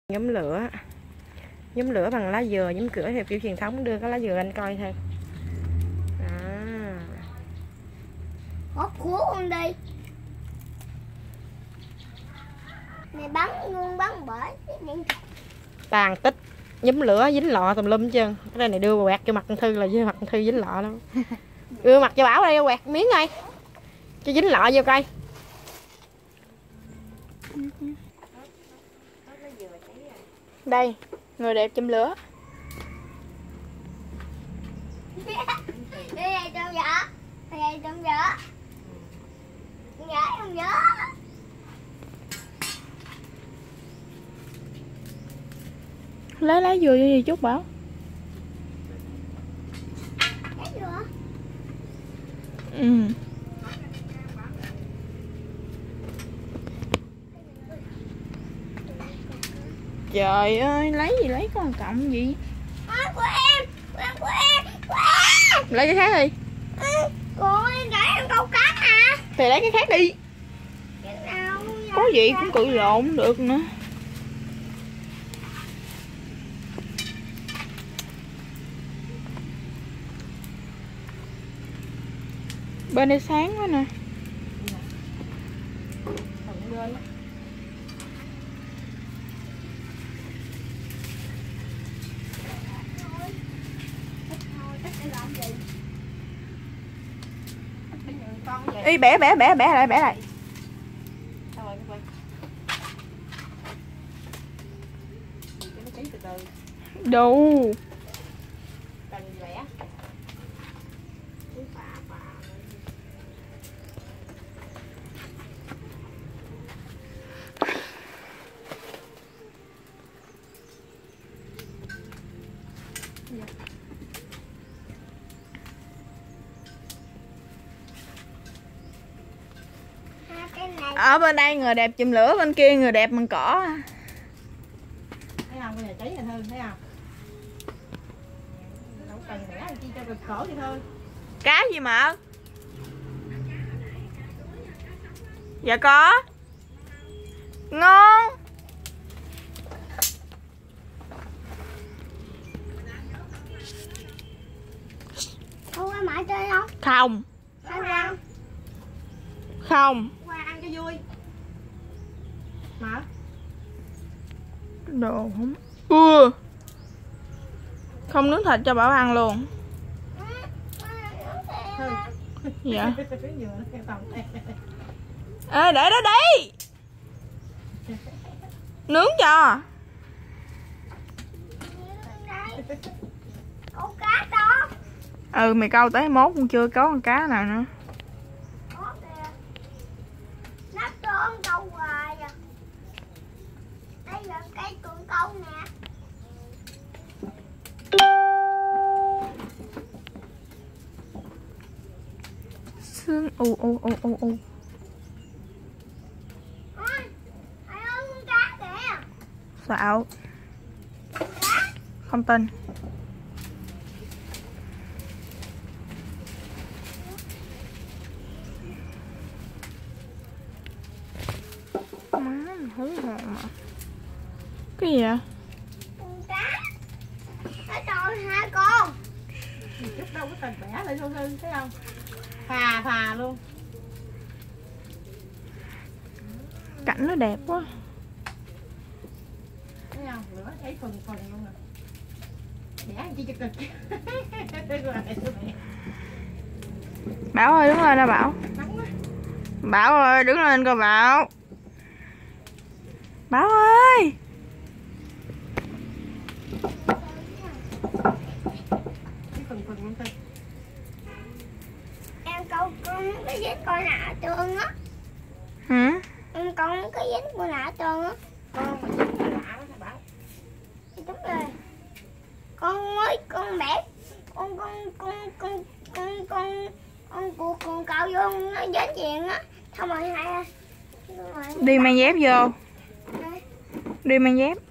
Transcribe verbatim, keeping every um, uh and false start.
Nhóm lửa nhóm lửa bằng lá dừa, nhóm cửa theo kiểu truyền thống, đưa cái lá dừa anh coi thôi. À. Hốt cuốn con đi. Này bắn luôn bắn bởi tàn tích nhóm lửa dính lọ tùm lum chân. Cái này đưa quẹt cho mặt con Thư là với mặt con Thư dính lọ lắm. Đưa mặt cho Bảo đây, quẹt miếng đây cho dính lọ vô coi. Đây, người đẹp châm lửa. Đây đây trong vợ. Đây trong vợ. Gái trong vợ. Lấy lá dừa gì chút Bảo. Lấy dừa. Ừ. Trời ơi, lấy gì lấy con cộng gì? À, của em, của em, của em, của em. Lấy cái khác đi. Ừ, của em gửi em câu cá à. Thì lấy cái khác đi. Cái nào Có gì cũng cự lộn được nữa. Bên đây sáng quá nè. Ý bẻ bẻ bẻ bẻ lại bẻ lại. Đâu. Ở bên đây người đẹp chùm lửa, bên kia người đẹp bằng cỏ. Thấy không, con này cháy rồi Thư, thấy không? Không cần bẻ chi cho cực khổ vậy thôi. Cá gì mà? Dạ có. Ngon. Không ai mãi chơi không? Không. Không ăn. Không. Qua ăn cho vui. Mở. Đồ không. Ừ. Không nướng thịt cho Bảo ăn luôn. Dạ. Ê, để đó đi. Nướng cho. Câu cá đó. Ừ, mày câu tới mốt cũng chưa có con cá nào nữa. Có kìa. Nắp trơn câu hoài à. Đây là cây cần câu nè. Xương u u u u u. Ôi, thầy ơi con cá kìa. Xạo. Không tin. Má hú hồn mà. Cái gì vậy? Con cá. Cái trời hai con. Chút đâu có cần bẻ lại luôn Thư, thấy không? Phà phà luôn. Cảnh nó đẹp quá. Thấy không? Lửa cháy phần phần luôn rồi. Bẻ chi cho cực. Bảo ơi đứng lên nè Bảo. Nóng quá. Bảo ơi đứng lên coi Bảo. Bảo ơi. Cái phần phần luôn Thư. Em câu con cái dính con nạ trơn á. Hả? Em con cái dính con nạ trơn á. Con mà dính cái lạ đó Bảo. Đúng rồi. Con mới con bẻ con con con con con con con con con cào vô nó dính chuyện á. Xong rồi hai Đi mang dép vô. Đi mang dép.